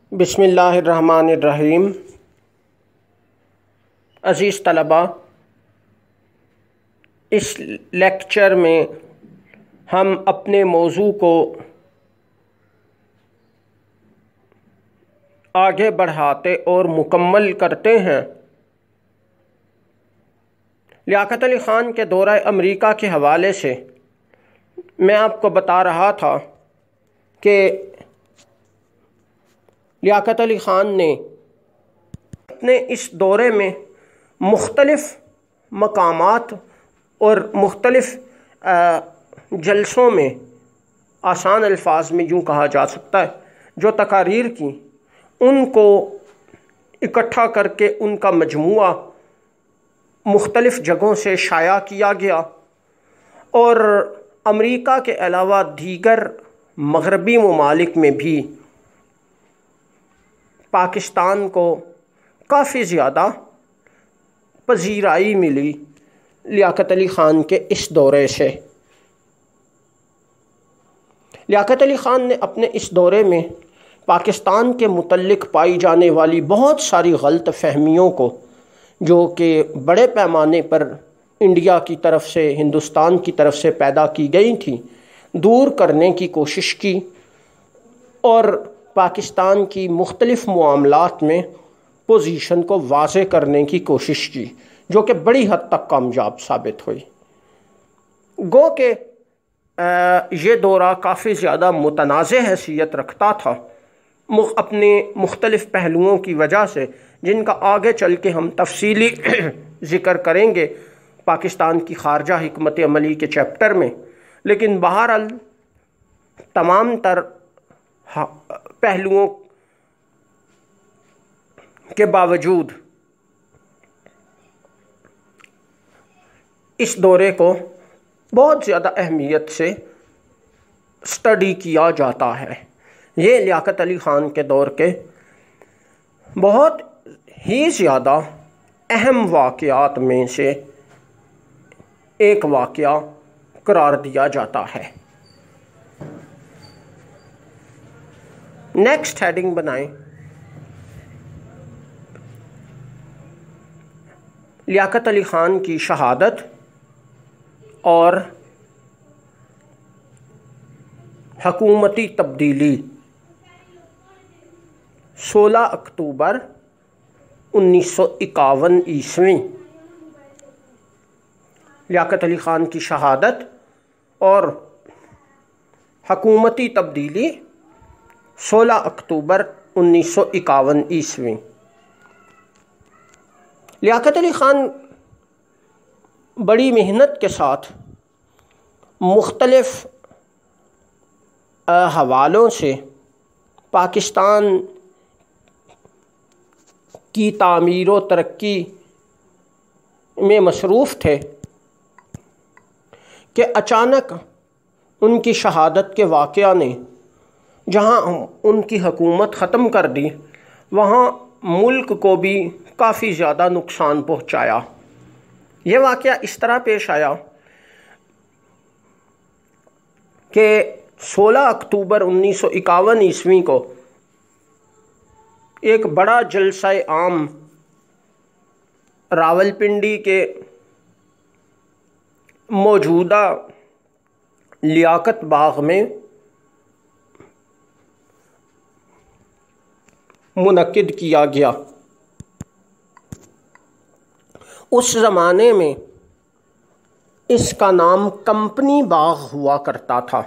بسم اللہ الرحمن الرحیم۔ عزیز طلباء، اس لیکچر میں ہم اپنے موضوع کو آگے بڑھاتے اور مکمل کرتے ہیں۔ لیاقت علی خان کے دورہ امریکہ کے حوالے سے میں آپ کو بتا رہا تھا کہ لیاقت علی خان نے اپنے اس دورے میں مختلف مقامات اور مختلف جلسوں میں، آسان الفاظ میں یوں کہا جا سکتا ہے، جو تقاریر کی ان کو اکٹھا کر کے ان کا مجموعہ مختلف جگہوں سے شائع کیا گیا، اور امریکہ کے علاوہ دیگر مغربی ممالک میں بھی پاکستان کو کافی زیادہ پذیرائی ملی لیاقت علی خان کے اس دورے سے۔ لیاقت علی خان نے اپنے اس دورے میں پاکستان کے متعلق پائی جانے والی بہت ساری غلط فہمیوں کو، جو کہ بڑے پیمانے پر انڈیا کی طرف سے، ہندوستان کی طرف سے پیدا کی گئی تھیں، دور کرنے کی کوشش کی، اور پاکستان کی مختلف معاملات میں پوزیشن کو واضح کرنے کی کوشش کی، جو کہ بڑی حد تک کامیاب ثابت ہوئی۔ گو کہ یہ دورہ کافی زیادہ متنازع حیثیت رکھتا تھا اپنے مختلف پہلوؤں کی وجہ سے، جن کا آگے چل کے ہم تفصیلی ذکر کریں گے پاکستان کی خارجہ حکمت عملی کے چیپٹر میں۔ لیکن بہرحال تمام تر پہلوؤں کے باوجود اس دورے کو بہت زیادہ اہمیت سے اسٹڈی کیا جاتا ہے۔ یہ لیاقت علی خان کے دور کے بہت ہی زیادہ اہم واقعات میں سے ایک واقعہ قرار دیا جاتا ہے۔ نیکسٹ ہیڈنگ بنائیں، لیاقت علی خان کی شہادت اور حکومتی تبدیلی، 16 اکتوبر 1951 عیسوی۔ لیاقت علی خان کی شہادت اور حکومتی تبدیلی، 16 اکتوبر 1951 عیسوی۔ لیاقت علی خان بڑی محنت کے ساتھ مختلف حوالوں سے پاکستان کی تعمیر و ترقی میں مصروف تھے کہ اچانک ان کی شہادت کے واقعہ نے جہاں ان کی حکومت ختم کر دی، وہاں ملک کو بھی کافی زیادہ نقصان پہنچایا۔ یہ واقعہ اس طرح پیش آیا کہ 16 اکتوبر 1951 عیسوی کو ایک بڑا جلسہ عام راولپنڈی کے موجودہ لیاقت باغ میں منعقد کیا گیا۔ اس زمانے میں اس کا نام کمپنی باغ ہوا کرتا تھا،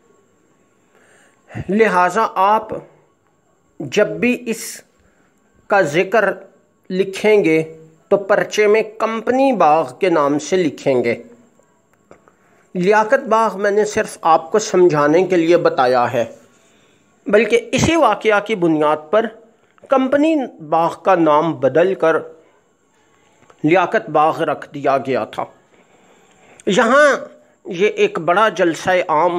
لہٰذا آپ جب بھی اس کا ذکر لکھیں گے تو پرچے میں کمپنی باغ کے نام سے لکھیں گے۔ لیاقت باغ میں نے صرف آپ کو سمجھانے کے لیے بتایا ہے، بلکہ اسی واقعہ کی بنیاد پر کمپنی باغ کا نام بدل کر لیاقت باغ رکھ دیا گیا تھا۔ یہاں یہ ایک بڑا جلسہ عام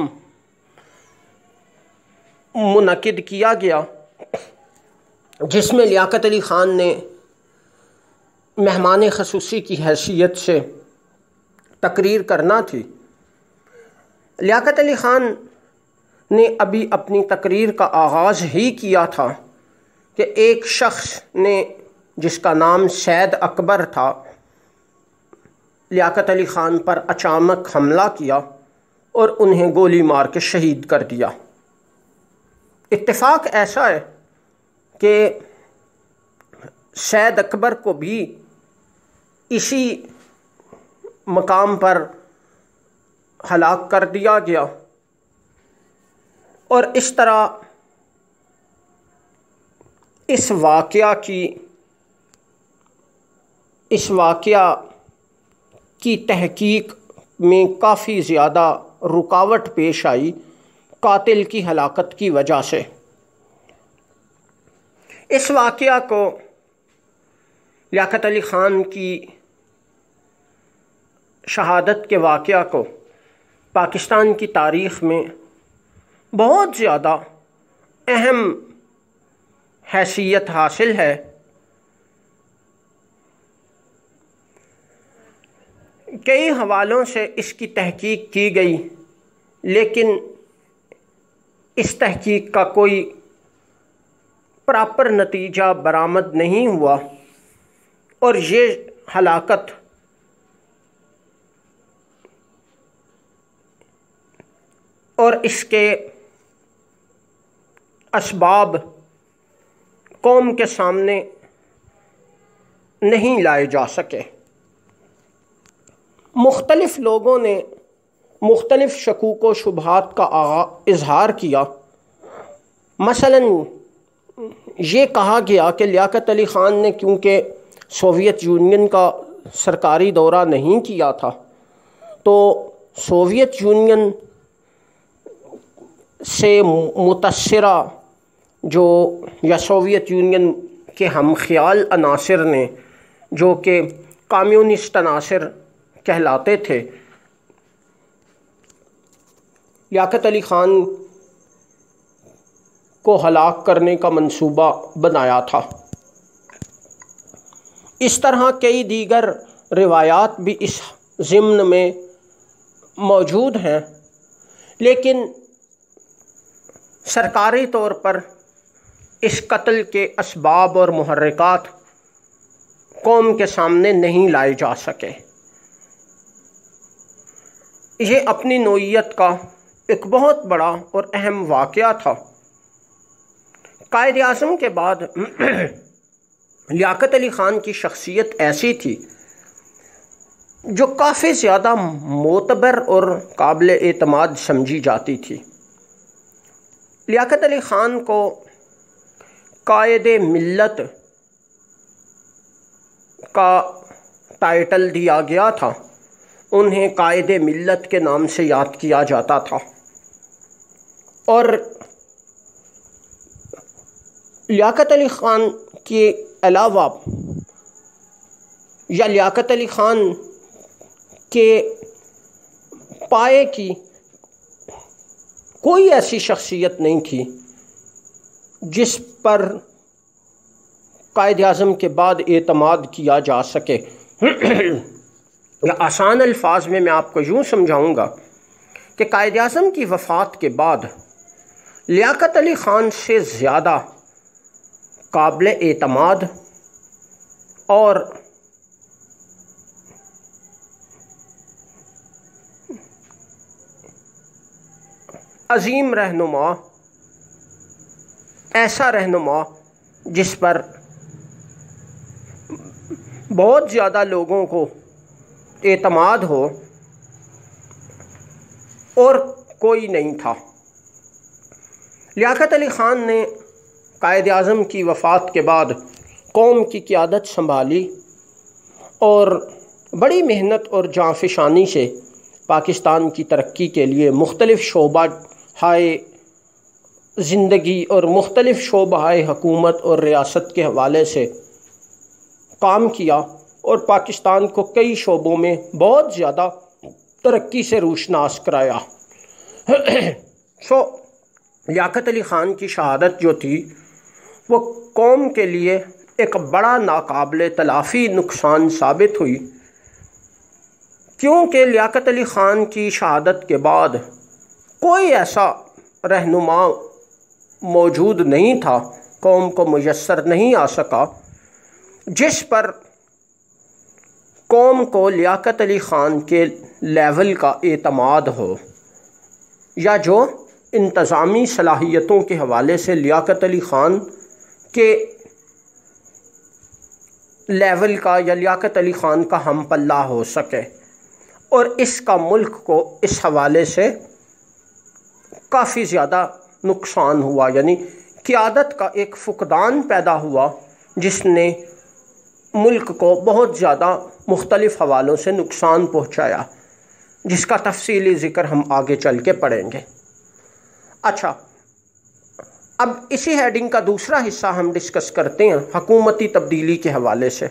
منعقد کیا گیا، جس میں لیاقت علی خان نے مہمان خصوصی کی حیثیت سے تقریر کرنا تھی۔ لیاقت علی خان نے ابھی اپنی تقریر کا آغاز ہی کیا تھا کہ ایک شخص نے جس کا نام سید اکبر تھا لیاقت علی خان پر اچانک حملہ کیا اور انہیں گولی مار کے شہید کر دیا۔ اتفاق ایسا ہے کہ سید اکبر کو بھی اسی مقام پر ہلاک کر دیا گیا، اور اس طرح اس واقعہ کی تحقیق میں کافی زیادہ رکاوٹ پیش آئی قاتل کی ہلاکت کی وجہ سے۔ اس واقعہ کو لیاقت علی خان کی شہادت کے واقعہ کو پاکستان کی تاریخ میں بہت زیادہ اہم حیثیت حاصل ہے۔ کئی حوالوں سے اس کی تحقیق کی گئی، لیکن اس تحقیق کا کوئی پراپر نتیجہ برآمد نہیں ہوا، اور یہ ہلاکت اور اس کے اسباب قوم کے سامنے نہیں لائے جا سکے۔ مختلف لوگوں نے مختلف شکوک و شبہات کا اظہار کیا۔ مثلا یہ کہا گیا کہ لیاقت علی خان نے کیونکہ سوویت یونین کا سرکاری دورہ نہیں کیا تھا، تو سوویت یونین سے متاثرہ یا سوویت یونین کے ہم خیال عناصر نے، جو کہ کمیونسٹ عناصر کہلاتے تھے، لیاقت علی خان کو ہلاک کرنے کا منصوبہ بنایا تھا۔ اس طرح کئی دیگر روایات بھی اس ضمن میں موجود ہیں، لیکن سرکاری طور پر اس قتل کے اسباب اور محرکات قوم کے سامنے نہیں لائے جا سکے۔ یہ اپنی نوعیت کا ایک بہت بڑا اور اہم واقعہ تھا۔ قائد اعظم کے بعد لیاقت علی خان کی شخصیت ایسی تھی جو کافی زیادہ معتبر اور قابل اعتماد سمجھی جاتی تھی۔ لیاقت علی خان کو قائد ملت کا ٹائٹل دیا گیا تھا، انہیں قائد ملت کے نام سے یاد کیا جاتا تھا، اور لیاقت علی خان کے علاوہ یا لیاقت علی خان کے پائے کی کوئی ایسی شخصیت نہیں تھی جس پر قائد اعظم کے بعد اعتماد کیا جا سکے۔ یا آسان الفاظ میں آپ کو یوں سمجھاؤں گا کہ قائد اعظم کی وفات کے بعد لیاقت علی خان سے زیادہ قابل اعتماد اور عظیم رہنما، ایسا رہنما جس پر بہت زیادہ لوگوں کو اعتماد ہو، اور کوئی نہیں تھا۔ لیاقت علی خان نے قائد اعظم کی وفات کے بعد قوم کی قیادت سنبھالی اور بڑی محنت اور جانفشانی سے پاکستان کی ترقی کے لیے مختلف شعبہ زندگی اور مختلف شعبہ حکومت اور ریاست کے حوالے سے کام کیا، اور پاکستان کو کئی شعبوں میں بہت زیادہ ترقی سے روشناس کرایا۔ لیاقت علی خان کی شہادت جو تھی وہ قوم کے لیے ایک بڑا ناقابل تلافی نقصان ثابت ہوئی، کیونکہ لیاقت علی خان کی شہادت کے بعد کوئی ایسا رہنما موجود نہیں تھا قوم کو میسر نہیں آ سکا، جس پر قوم کو لیاقت علی خان کے لیول کا اعتماد ہو، یا جو انتظامی صلاحیتوں کے حوالے سے لیاقت علی خان کے لیول کا یا لیاقت علی خان کا ہم پلہ ہو سکے، اور اس کا ملک کو اس حوالے سے کافی زیادہ نقصان ہوا، یعنی قیادت کا ایک فقدان پیدا ہوا جس نے ملک کو بہت زیادہ مختلف حوالوں سے نقصان پہنچایا، جس کا تفصیلی ذکر ہم آگے چل کے پڑھیں گے۔ اچھا، اب اسی ہیڈنگ کا دوسرا حصہ ہم ڈسکس کرتے ہیں حکومتی تبدیلی کے حوالے سے۔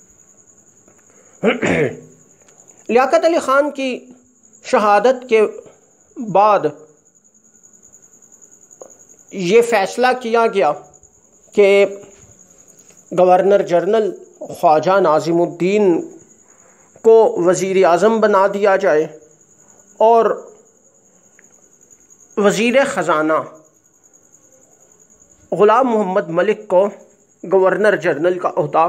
لیاقت علی خان کی شہادت کے بعد یہ فیصلہ کیا گیا کہ گورنر جنرل خواجہ ناظم الدین کو وزیر اعظم بنا دیا جائے اور وزیر خزانہ غلام محمد ملک کو گورنر جنرل کا عہدہ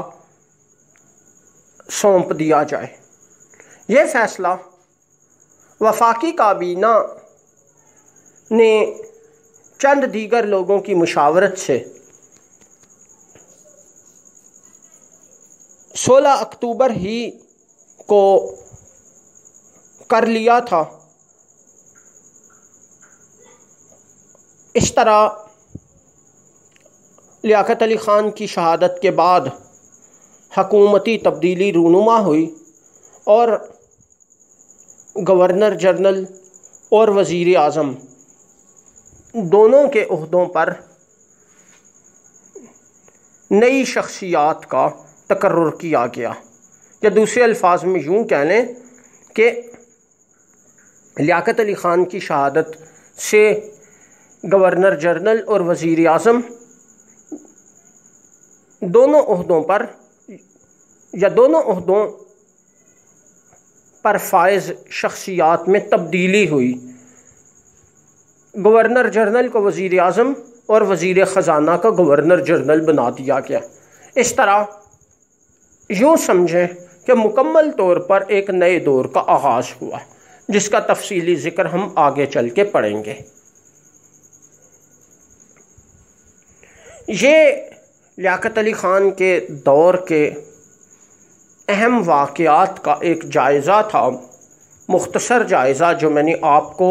سونپ دیا جائے۔ یہ فیصلہ وفاقی کابینہ نے چند دیگر لوگوں کی مشاورت سے 16 اکتوبر ہی کو کر لیا تھا۔ اس طرح لیاقت علی خان کی شہادت کے بعد حکومتی تبدیلی رونما ہوئی اور گورنر جنرل اور وزیر اعظم دونوں کے عہدوں پر نئی شخصیات کا تقرر کیا گیا، یا دوسرے الفاظ میں یوں کہہ لیں کہ لیاقت علی خان کی شہادت سے گورنر جنرل اور وزیر اعظم دونوں عہدوں پر فائز شخصیات میں تبدیلی ہوئی۔ گورنر جنرل کو وزیر اعظم اور وزیر خزانہ کا گورنر جنرل بنا دیا گیا۔ اس طرح یوں سمجھیں کہ مکمل طور پر ایک نئے دور کا آغاز ہوا، جس کا تفصیلی ذکر ہم آگے چل کے پڑھیں گے۔ یہ لیاقت علی خان کے دور کے اہم واقعات کا ایک جائزہ تھا، مختصر جائزہ جو میں نے آپ کو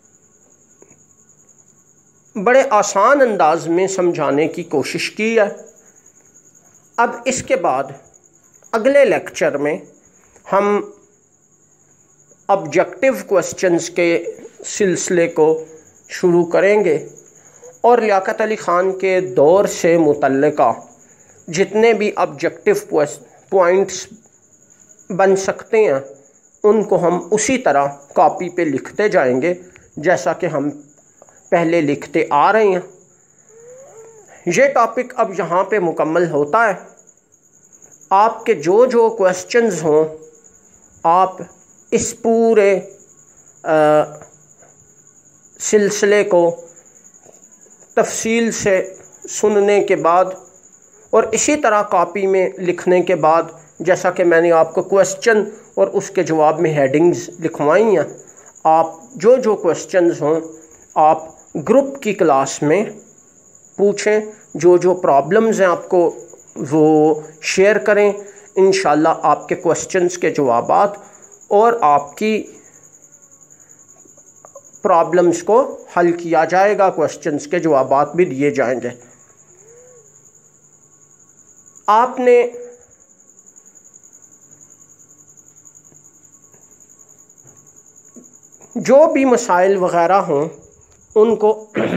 بڑے آسان انداز میں سمجھانے کی کوشش کی ہے۔ اب اس کے بعد اگلے لیکچر میں ہم آبجیکٹیو کوسچنز کے سلسلے کو شروع کریں گے اور لیاقت علی خان کے دور سے متعلقہ جتنے بھی آبجیکٹیو پوائنٹس بن سکتے ہیں ان کو ہم اسی طرح کاپی پہ لکھتے جائیں گے جیسا کہ ہم پہلے لکھتے آ رہے ہیں۔ یہ ٹاپک اب یہاں پہ مکمل ہوتا ہے۔ آپ کے جو کوسچنز ہوں آپ اس پورے سلسلے کو تفصیل سے سننے کے بعد اور اسی طرح کاپی میں لکھنے کے بعد، جیسا کہ میں نے آپ کو کوسچن اور اس کے جواب میں ہیڈنگز لکھوائی ہیں، آپ جو کوسچنز ہوں آپ گروپ کی کلاس میں پوچھیں، جو پرابلمز ہیں آپ کو وہ شیئر کریں۔ انشاءاللہ آپ کے کوسچنز کے جوابات اور آپ کی پرابلمز کو حل کیا جائے گا، کوسچنز کے جوابات بھی دیے جائیں گے۔ آپ نے جو بھی مسائل وغیرہ ہوں ان کو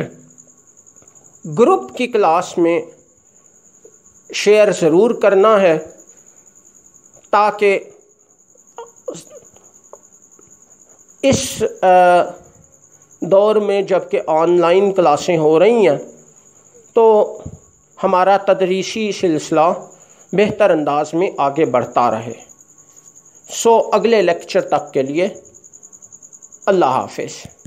گروپ کی کلاس میں شیئر ضرور کرنا ہے، تاکہ اس دور میں جب کہ آن لائن کلاسیں ہو رہی ہیں تو ہمارا تدریسی سلسلہ بہتر انداز میں آگے بڑھتا رہے۔ اگلے لیکچر تک کے لیے اللہ حافظ۔